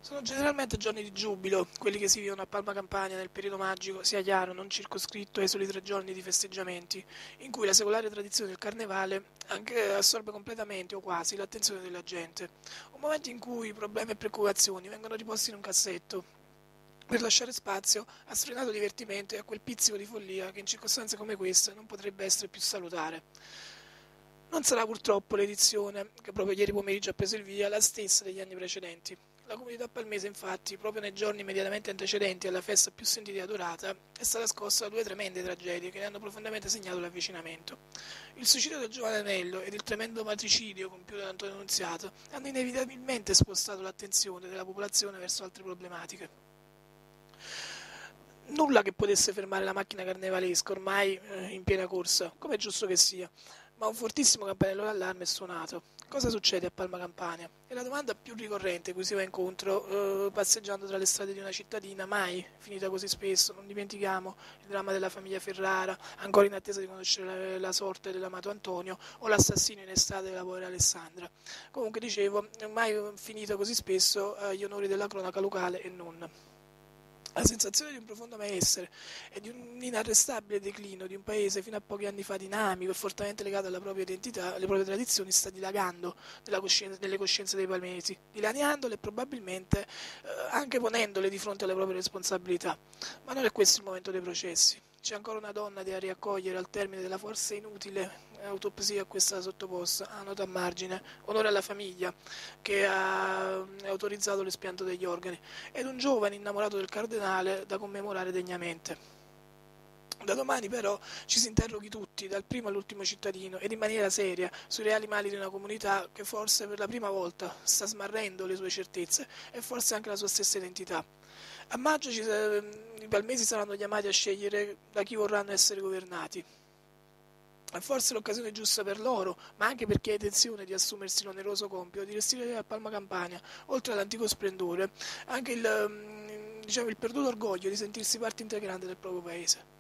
Sono generalmente giorni di giubilo, quelli che si vivono a Palma Campania nel periodo magico, sia chiaro, non circoscritto ai soli 3 giorni di festeggiamenti, in cui la secolare tradizione del carnevale anche assorbe completamente o quasi l'attenzione della gente. Un momento in cui problemi e preoccupazioni vengono riposti in un cassetto, per lasciare spazio a sfrenato divertimento e a quel pizzico di follia che in circostanze come queste non potrebbe essere più salutare. Non sarà purtroppo l'edizione, che proprio ieri pomeriggio ha preso il via, la stessa degli anni precedenti. La comunità palmese, infatti, proprio nei giorni immediatamente antecedenti alla festa più sentita e adorata, è stata scossa da due tremende tragedie che ne hanno profondamente segnato l'avvicinamento. Il suicidio del giovane Anello ed il tremendo matricidio compiuto da Antonio Nunziato hanno inevitabilmente spostato l'attenzione della popolazione verso altre problematiche. Nulla che potesse fermare la macchina carnevalesca, ormai in piena corsa, come è giusto che sia, ma un fortissimo campanello d'allarme è suonato. Cosa succede a Palma Campania? È la domanda più ricorrente cui si va incontro passeggiando tra le strade di una cittadina, mai finita così spesso. Non dimentichiamo il dramma della famiglia Ferrara, ancora in attesa di conoscere la sorte dell'amato Antonio, o l'assassino in estate della povera Alessandra. Comunque dicevo, mai finita così spesso agli onori della cronaca locale e non. La sensazione di un profondo malessere e di un inarrestabile declino di un paese fino a pochi anni fa dinamico e fortemente legato alla propria identità, alle proprie tradizioni, sta dilagando nelle coscienze dei palmesi, dilaniandole e probabilmente anche ponendole di fronte alle proprie responsabilità. Ma non è questo il momento dei processi. C'è ancora una donna da riaccogliere al termine della forse inutile autopsia a questa sottoposta, a nota a margine, onore alla famiglia che ha autorizzato l'espianto degli organi, ed un giovane innamorato del cardenale da commemorare degnamente. Da domani però ci si interroghi tutti, dal primo all'ultimo cittadino, ed in maniera seria, sui reali mali di una comunità che forse per la prima volta sta smarrendo le sue certezze e forse anche la sua stessa identità. A maggio i palmesi saranno chiamati a scegliere da chi vorranno essere governati. È forse l'occasione giusta per loro, ma anche per chi ha intenzione di assumersi l'oneroso compito di restituire a Palma Campania, oltre all'antico splendore, anche il perduto orgoglio di sentirsi parte integrante del proprio paese.